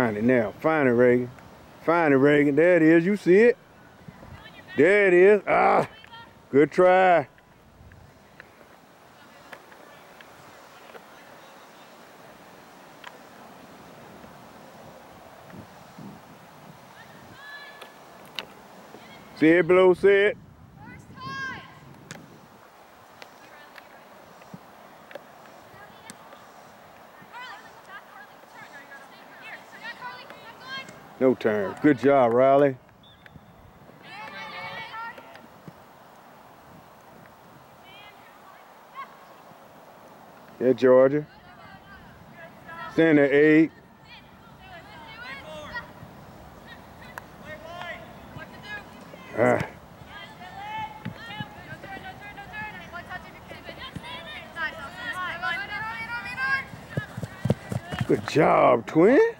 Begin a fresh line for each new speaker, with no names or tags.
Find it now. Find it, Reagan. Find it, Reagan. There it is. You see it? There it is. Ah, good try. See it below, see it? No turn. Good job, Riley. Yeah, Georgia. Stand there, 8. Ah. Good job, twin.